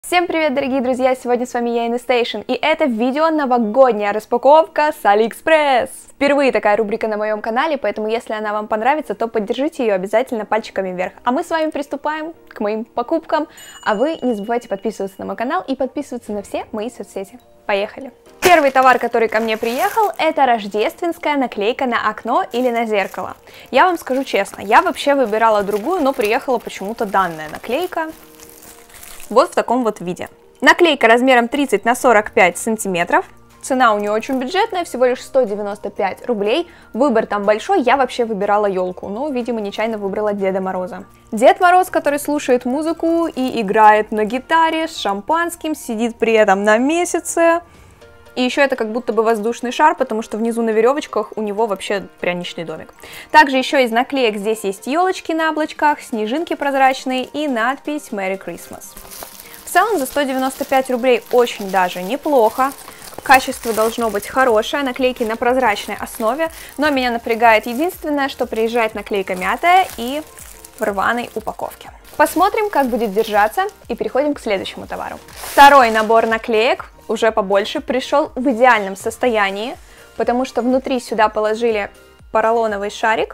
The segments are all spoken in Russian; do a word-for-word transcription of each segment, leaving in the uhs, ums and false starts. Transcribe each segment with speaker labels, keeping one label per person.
Speaker 1: Всем привет, дорогие друзья! Сегодня с вами я, Инестейшн, и это видео новогодняя распаковка с Алиэкспресс. Впервые такая рубрика на моем канале, поэтому если она вам понравится, то поддержите ее обязательно пальчиками вверх. А мы с вами приступаем к моим покупкам, а вы не забывайте подписываться на мой канал и подписываться на все мои соцсети. Поехали! Первый товар, который ко мне приехал, это рождественская наклейка на окно или на зеркало. Я вам скажу честно, я вообще выбирала другую, но приехала почему-то данная наклейка. Вот в таком вот виде. Наклейка размером тридцать на сорок пять сантиметров. Цена у нее очень бюджетная, всего лишь сто девяносто пять рублей. Выбор там большой, я вообще выбирала елку, но, видимо, нечаянно выбрала Деда Мороза. Дед Мороз, который слушает музыку и играет на гитаре с шампанским, сидит при этом на месяце. И еще это как будто бы воздушный шар, потому что внизу на веревочках у него вообще пряничный домик. Также еще из наклеек здесь есть елочки на облачках, снежинки прозрачные и надпись Merry Christmas. В целом за сто девяносто пять рублей очень даже неплохо. Качество должно быть хорошее, наклейки на прозрачной основе, но меня напрягает единственное, что приезжает наклейка мятая и в рваной упаковке. Посмотрим, как будет держаться, и переходим к следующему товару. Второй набор наклеек, уже побольше, пришел в идеальном состоянии, потому что внутри сюда положили поролоновый шарик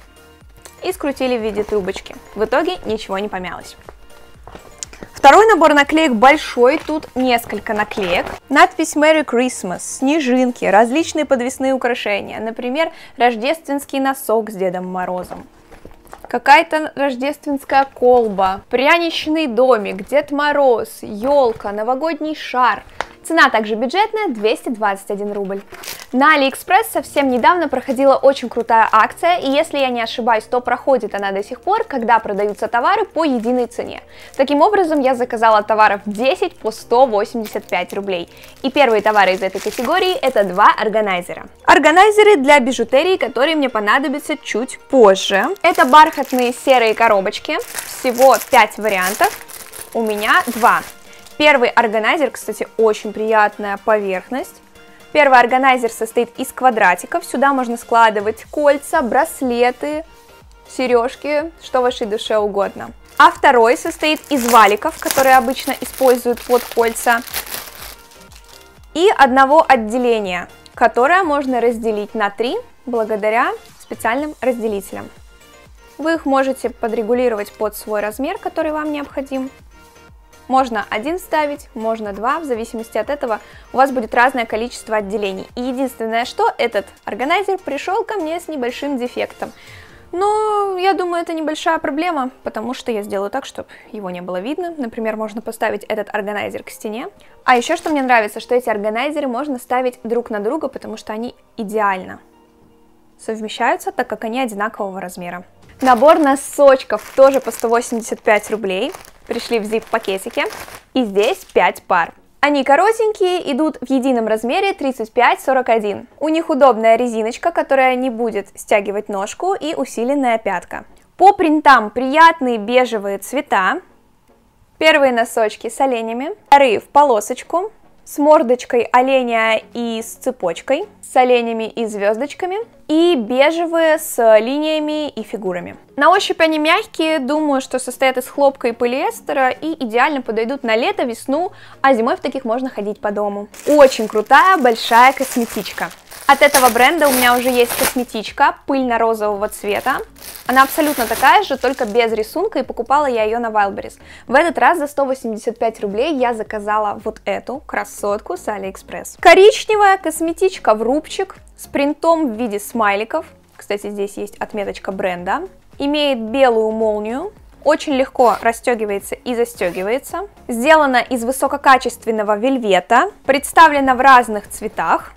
Speaker 1: и скрутили в виде трубочки. В итоге ничего не помялось. Второй набор наклеек большой, тут несколько наклеек. Надпись Merry Christmas, снежинки, различные подвесные украшения, например, рождественский носок с Дедом Морозом. Какая-то рождественская колба, пряничный домик, Дед Мороз, елка, новогодний шар. Цена также бюджетная, двести двадцать один рубль. На Алиэкспресс совсем недавно проходила очень крутая акция, и если я не ошибаюсь, то проходит она до сих пор, когда продаются товары по единой цене. Таким образом, я заказала товаров десять по сто восемьдесят пять рублей. И первые товары из этой категории это два органайзера. Органайзеры для бижутерии, которые мне понадобятся чуть позже. Это бархатные серые коробочки, всего пять вариантов, у меня два. Первый органайзер, кстати, очень приятная поверхность. Первый органайзер состоит из квадратиков. Сюда можно складывать кольца, браслеты, сережки, что вашей душе угодно. А второй состоит из валиков, которые обычно используют под кольца. И одного отделения, которое можно разделить на три благодаря специальным разделителям. Вы их можете подрегулировать под свой размер, который вам необходим. Можно один ставить, можно два, в зависимости от этого у вас будет разное количество отделений. И единственное, что этот органайзер пришел ко мне с небольшим дефектом. Но я думаю, это небольшая проблема, потому что я сделаю так, чтобы его не было видно. Например, можно поставить этот органайзер к стене. А еще что мне нравится, что эти органайзеры можно ставить друг на друга, потому что они идеально совмещаются, так как они одинакового размера. Набор носочков тоже по сто восемьдесят пять рублей. Пришли в зип-пакетике, и здесь пять пар. Они коротенькие, идут в едином размере тридцать пять сорок один. У них удобная резиночка, которая не будет стягивать ножку, и усиленная пятка. По принтам приятные бежевые цвета. Первые носочки с оленями, вторые в полосочку, с мордочкой оленя и с цепочкой, с оленями и звездочками, и бежевые с линиями и фигурами. На ощупь они мягкие, думаю, что состоят из хлопка и полиэстера и идеально подойдут на лето, весну, а зимой в таких можно ходить по дому. Очень крутая большая косметичка. От этого бренда у меня уже есть косметичка пыльно-розового цвета. Она абсолютно такая же, только без рисунка, и покупала я ее на Wildberries. В этот раз за сто восемьдесят пять рублей я заказала вот эту красотку с Алиэкспресс. Коричневая косметичка в рубчик с принтом в виде смайликов. Кстати, здесь есть отметочка бренда. Имеет белую молнию. Очень легко расстегивается и застегивается. Сделана из высококачественного вельвета. Представлена в разных цветах.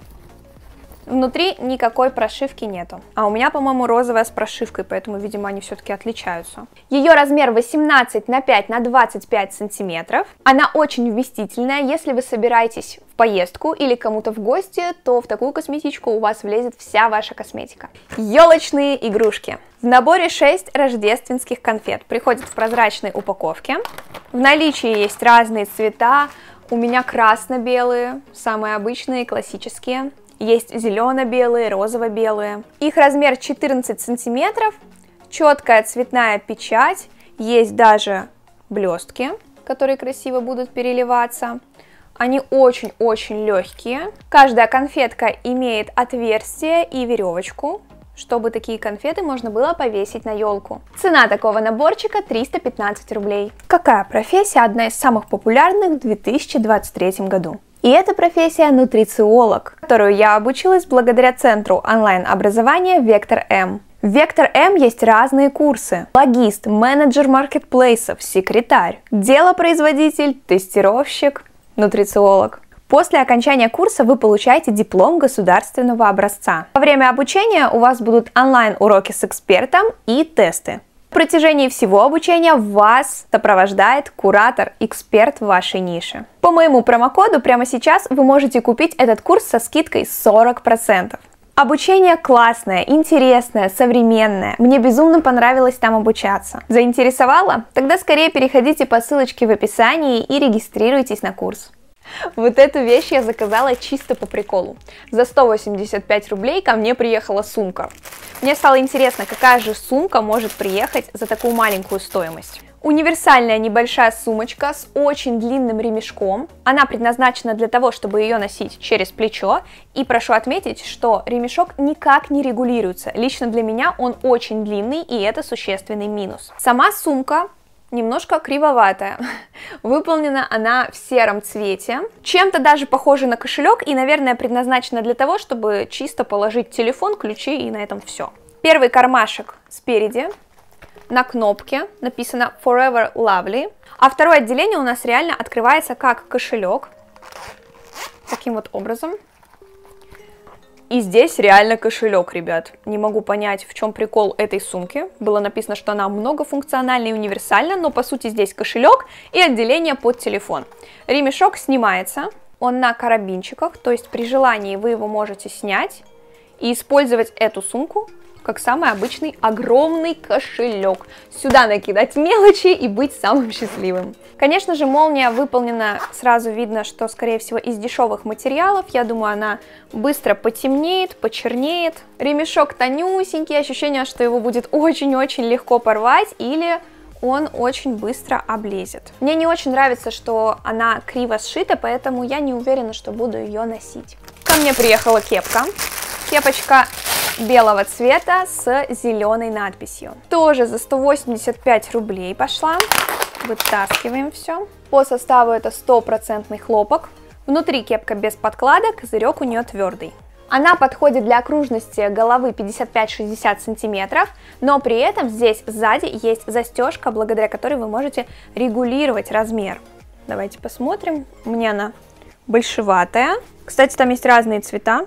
Speaker 1: Внутри никакой прошивки нету. А у меня, по-моему, розовая с прошивкой, поэтому, видимо, они все-таки отличаются. Ее размер восемнадцать на пять на двадцать пять сантиметров. Она очень вместительная. Если вы собираетесь в поездку или кому-то в гости, то в такую косметичку у вас влезет вся ваша косметика. Елочные игрушки. В наборе шесть рождественских конфет. Приходят в прозрачной упаковке. В наличии есть разные цвета. У меня красно-белые, самые обычные, классические. Есть зелено-белые, розово-белые. Их размер четырнадцать сантиметров, четкая цветная печать, есть даже блестки. которые красиво будут переливаться. Они очень-очень легкие. Каждая конфетка имеет отверстие и веревочку, чтобы такие конфеты можно было повесить на елку. Цена такого наборчика триста пятнадцать рублей. Какая профессия одна из самых популярных в две тысячи двадцать третьем году? И это профессия нутрициолог, которую я обучилась благодаря центру онлайн-образования Вектор М. В Вектор М есть разные курсы: логист, менеджер маркетплейсов, секретарь, делопроизводитель, тестировщик, нутрициолог. После окончания курса вы получаете диплом государственного образца. Во время обучения у вас будут онлайн-уроки с экспертом и тесты. В протяжении всего обучения вас сопровождает куратор, эксперт в вашей нише. По моему промокоду прямо сейчас вы можете купить этот курс со скидкой сорок процентов. Обучение классное, интересное, современное. Мне безумно понравилось там обучаться. Заинтересовало? Тогда скорее переходите по ссылочке в описании и регистрируйтесь на курс. Вот эту вещь я заказала чисто по приколу. За сто восемьдесят пять рублей ко мне приехала сумка. Мне стало интересно, какая же сумка может приехать за такую маленькую стоимость. Универсальная небольшая сумочка с очень длинным ремешком. Она предназначена для того, чтобы ее носить через плечо. И прошу отметить, что ремешок никак не регулируется. Лично для меня он очень длинный, и это существенный минус. Сама сумка немножко кривоватая. Выполнена она в сером цвете. Чем-то даже похожа на кошелек и, наверное, предназначена для того, чтобы чисто положить телефон, ключи, и на этом все. Первый кармашек спереди. На кнопке написано Forever Lovely. А второе отделение у нас реально открывается как кошелек. Таким вот образом. И здесь реально кошелек, ребят. Не могу понять, в чем прикол этой сумки. Было написано, что она многофункциональна и универсальна, но по сути здесь кошелек и отделение под телефон. Ремешок снимается, он на карабинчиках, то есть при желании вы его можете снять и использовать эту сумку как самый обычный огромный кошелек. Сюда накидать мелочи и быть самым счастливым. Конечно же, молния выполнена, сразу видно, что, скорее всего, из дешевых материалов. Я думаю, она быстро потемнеет, почернеет. Ремешок тонюсенький, ощущение, что его будет очень-очень легко порвать или он очень быстро облезет. Мне не очень нравится, что она криво сшита, поэтому я не уверена, что буду ее носить. Ко мне приехала кепка. Кепочка белого цвета с зеленой надписью. Тоже за сто восемьдесят пять рублей пошла. Вытаскиваем все. По составу это стопроцентный хлопок. Внутри кепка без подкладок, козырек у нее твердый. Она подходит для окружности головы пятьдесят пять шестьдесят сантиметров, но при этом здесь сзади есть застежка, благодаря которой вы можете регулировать размер. Давайте посмотрим. У меня она большеватая. Кстати, там есть разные цвета.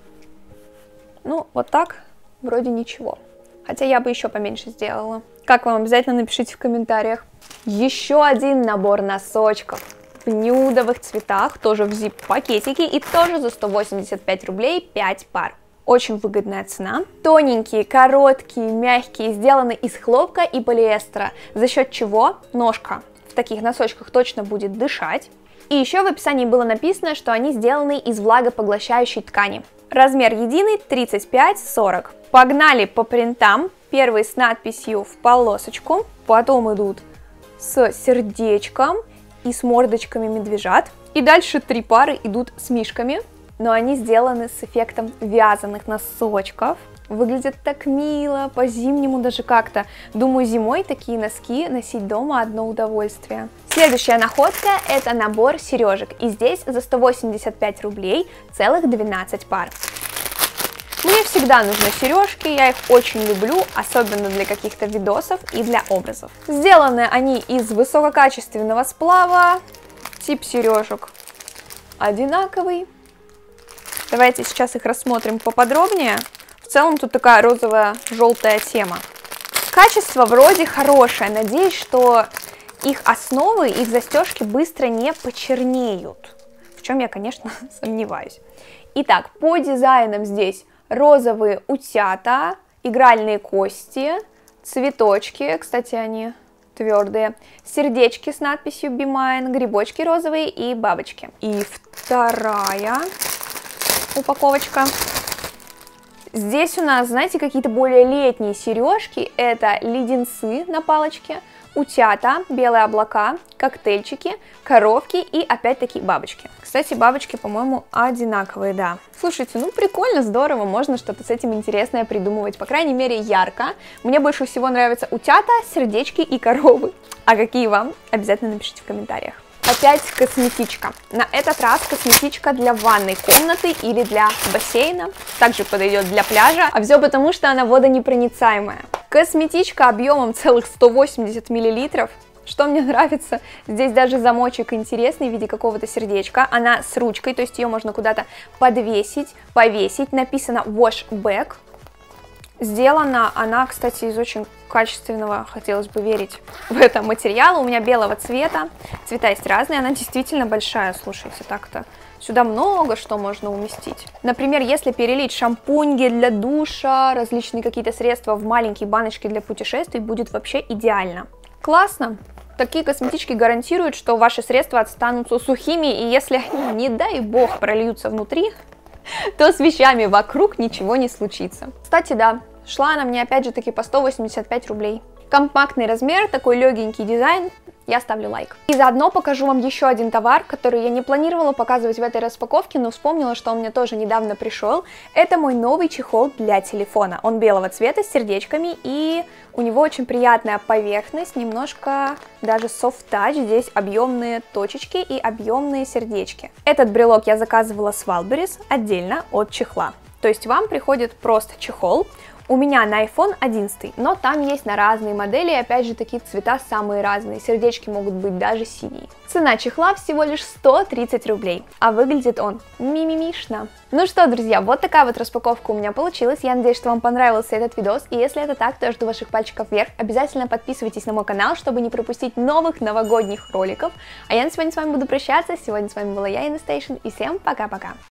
Speaker 1: Ну, вот так вроде ничего. Хотя я бы еще поменьше сделала. Как вам? Обязательно напишите в комментариях. Еще один набор носочков в нюдовых цветах, тоже в зип-пакетике и тоже за сто восемьдесят пять рублей пять пар. Очень выгодная цена. Тоненькие, короткие, мягкие, сделаны из хлопка и полиэстера, за счет чего ножка в таких носочках точно будет дышать. И еще в описании было написано, что они сделаны из влагопоглощающей ткани. Размер единый тридцать пять сорок. Погнали по принтам. Первый с надписью в полосочку, потом идут с сердечком и с мордочками медвежат. И дальше три пары идут с мишками, но они сделаны с эффектом вязаных носочков. Выглядят так мило, по-зимнему даже как-то. Думаю, зимой такие носки носить дома одно удовольствие. Следующая находка – это набор сережек. И здесь за сто восемьдесят пять рублей целых двенадцать пар. Мне всегда нужны сережки, я их очень люблю, особенно для каких-то видосов и для образов. Сделаны они из высококачественного сплава, тип сережек одинаковый. Давайте сейчас их рассмотрим поподробнее. В целом тут такая розовая, желтая тема. Качество вроде хорошее, надеюсь, что их основы, их застежки быстро не почернеют, в чем я, конечно, сомневаюсь. Итак, по дизайнам здесь розовые утята, игральные кости, цветочки, кстати, они твердые, сердечки с надписью Be Mine, грибочки розовые и бабочки. И вторая упаковочка. Здесь у нас, знаете, какие-то более летние сережки, это леденцы на палочке. утята, белые облака, коктейльчики, коровки и опять-таки бабочки. Кстати, бабочки, по-моему, одинаковые, да. Слушайте, ну прикольно, здорово, можно что-то с этим интересное придумывать, по крайней мере ярко. Мне больше всего нравятся утята, сердечки и коровы. А какие вам? Обязательно напишите в комментариях. Опять косметичка. На этот раз косметичка для ванной комнаты или для бассейна. Также подойдет для пляжа. А все потому, что она водонепроницаемая. Косметичка объемом целых сто восемьдесят миллилитров. Что мне нравится, здесь даже замочек интересный в виде какого-то сердечка. Она с ручкой, то есть ее можно куда-то подвесить, повесить. Написано wash back. Сделана она, кстати, из очень качественного, хотелось бы верить в это, материала. У меня белого цвета, цвета есть разные, она действительно большая, слушайте, так-то. Сюда много что можно уместить. Например, если перелить шампунь, гель для душа, различные какие-то средства в маленькие баночки для путешествий, будет вообще идеально. Классно! Такие косметички гарантируют, что ваши средства останутся сухими, и если они, не дай бог, прольются внутри, то с вещами вокруг ничего не случится. Кстати, да, шла она мне опять же таки по сто восемьдесят пять рублей. Компактный размер, такой легенький дизайн, я ставлю лайк. И заодно покажу вам еще один товар, который я не планировала показывать в этой распаковке, но вспомнила, что он мне тоже недавно пришел. Это мой новый чехол для телефона. Он белого цвета с сердечками, и у него очень приятная поверхность, немножко даже soft touch. Здесь объемные точечки и объемные сердечки. Этот брелок я заказывала с Wildberries отдельно от чехла. То есть вам приходит просто чехол. У меня на айфон одиннадцать, но там есть на разные модели, и опять же такие цвета самые разные, сердечки могут быть даже синие. Цена чехла всего лишь сто тридцать рублей, а выглядит он мимимишно. Ну что, друзья, вот такая вот распаковка у меня получилась, я надеюсь, что вам понравился этот видос, и если это так, то я жду ваших пальчиков вверх, обязательно подписывайтесь на мой канал, чтобы не пропустить новых новогодних роликов, а я на сегодня с вами буду прощаться, сегодня с вами была я, Инна Стейшн, и всем пока-пока.